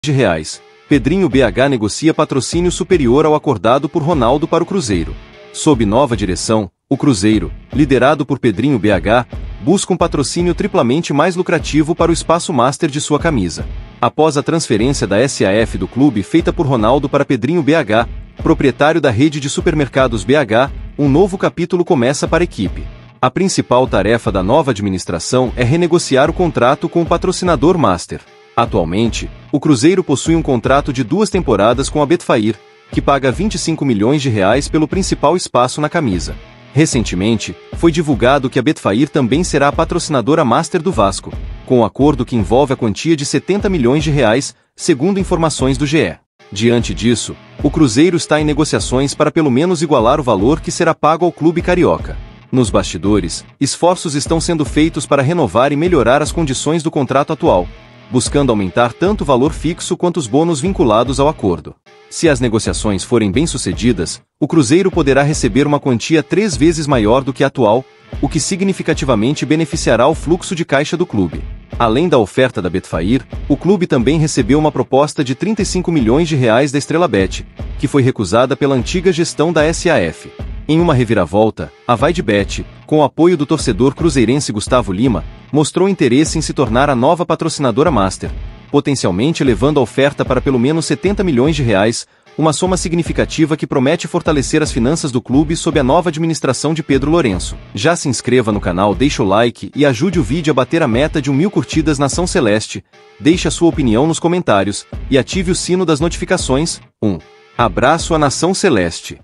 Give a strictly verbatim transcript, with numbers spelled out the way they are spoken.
de reais. Pedrinho B H negocia patrocínio superior ao acordado por Ronaldo para o Cruzeiro. Sob nova direção, o Cruzeiro, liderado por Pedrinho B H, busca um patrocínio triplamente mais lucrativo para o espaço master de sua camisa. Após a transferência da S A F do clube feita por Ronaldo para Pedrinho B H, proprietário da rede de supermercados B H, um novo capítulo começa para a equipe. A principal tarefa da nova administração é renegociar o contrato com o patrocinador master. Atualmente, o Cruzeiro possui um contrato de duas temporadas com a Betfair, que paga vinte e cinco milhões de reais pelo principal espaço na camisa. Recentemente, foi divulgado que a Betfair também será a patrocinadora master do Vasco, com um acordo que envolve a quantia de setenta milhões de reais, segundo informações do G E. Diante disso, o Cruzeiro está em negociações para pelo menos igualar o valor que será pago ao clube carioca. Nos bastidores, esforços estão sendo feitos para renovar e melhorar as condições do contrato atual, buscando aumentar tanto o valor fixo quanto os bônus vinculados ao acordo. Se as negociações forem bem-sucedidas, o Cruzeiro poderá receber uma quantia três vezes maior do que a atual, o que significativamente beneficiará o fluxo de caixa do clube. Além da oferta da Betfair, o clube também recebeu uma proposta de trinta e cinco milhões de reais da Estrela Bet, que foi recusada pela antiga gestão da S A F. Em uma reviravolta, a VaideBet, com o apoio do torcedor cruzeirense Gustavo Lima, mostrou interesse em se tornar a nova patrocinadora master, potencialmente elevando a oferta para pelo menos setenta milhões de reais, uma soma significativa que promete fortalecer as finanças do clube sob a nova administração de Pedro Lourenço. Já se inscreva no canal, deixe o like e ajude o vídeo a bater a meta de um mil curtidas na Nação Celeste, deixe a sua opinião nos comentários e ative o sino das notificações. Um abraço à Nação Celeste.